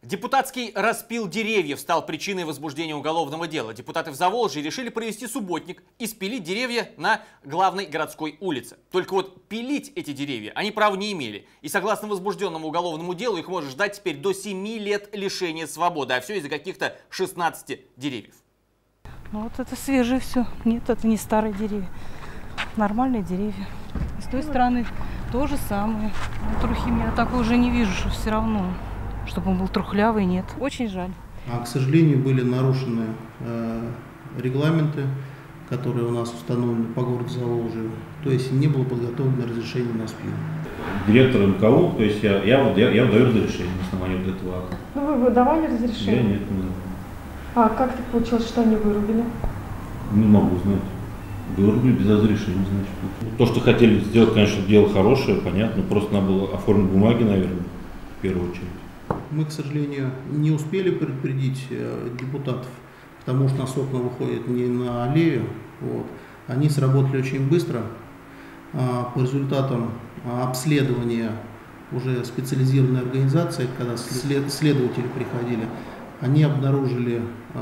Депутатский распил деревьев стал причиной возбуждения уголовного дела. Депутаты в Заволжье решили провести субботник и спилить деревья на главной городской улице. Только вот пилить эти деревья они права не имели. И согласно возбужденному уголовному делу их может ждать теперь до 7 лет лишения свободы. А все из-за каких-то 16 деревьев. Ну вот это свежее все. Нет, это не старые деревья. Нормальные деревья. С той стороны то же самое. Трухи я такой уже не вижу, что все равно. Чтобы он был трухлявый, нет. Очень жаль. К сожалению, были нарушены регламенты, которые у нас установлены по городу Заволжью. То есть не было подготовлено разрешение на спил. Директор МКУ, то есть я выдаю разрешение на основании вот этого акта. Ну вы выдавали разрешение? Я нет, не знаю. А как так получилось, что они вырубили? Не могу знать. Вырубили без разрешения, значит. То, что хотели сделать, конечно, дело хорошее, понятно. Просто надо было оформить бумаги, наверное, в первую очередь. Мы, к сожалению, не успели предупредить депутатов, потому что окна выходят не на аллею. Вот. Они сработали очень быстро. По результатам обследования уже специализированной организации, когда следователи приходили, они обнаружили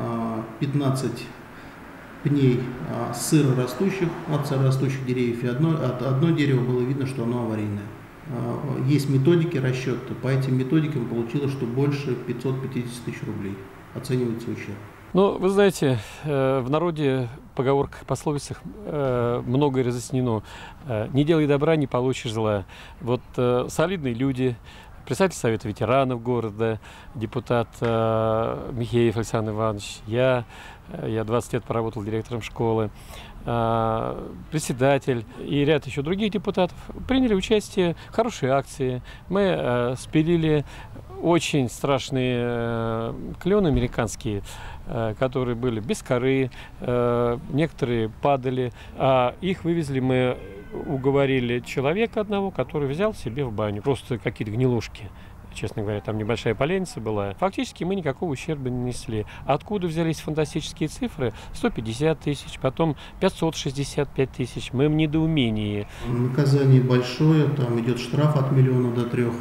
15 пней сырорастущих, от сырорастущих деревьев, и одно дерево было видно, что оно аварийное. Есть методики расчета, по этим методикам получилось, что больше 550 тысяч рублей оценивается ущерб. Ну, вы знаете, в народе, поговорках и пословицах многое разъяснено. Не делай добра, не получишь зла. Вот солидные люди, председатель Совета ветеранов города, депутат Михеев Александр Иванович, я 20 лет поработал директором школы, председатель и ряд еще других депутатов приняли участие в хорошей акции. Мы спилили очень страшные клены американские, которые были без коры, некоторые падали, а их вывезли мы. Уговорили человека одного, который взял себе в баню. Просто какие-то гнилушки. Честно говоря, там небольшая поленница была. Фактически мы никакого ущерба не несли. Откуда взялись фантастические цифры? 150 тысяч, потом 565 тысяч. Мы в недоумении. Наказание большое, там идет штраф от 1 миллиона до 3 миллионов.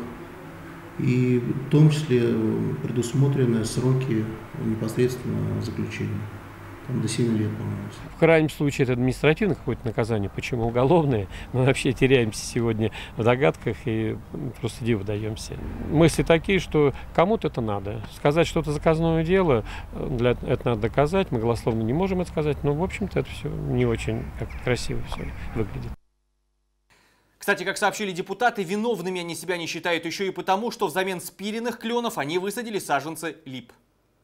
И в том числе предусмотрены сроки непосредственно заключения. Там до 7 лет, по-моему. В крайнем случае это административное какое-то наказание. Почему уголовное? Мы вообще теряемся сегодня в догадках и просто диву даемся. Мысли такие, что кому-то это надо. Сказать что-то заказное дело, это надо доказать. Мы голословно не можем это сказать, но в общем-то это все не очень красиво все выглядит. Кстати, как сообщили депутаты, виновными они себя не считают еще и потому, что взамен спиленных кленов они высадили саженцы лип.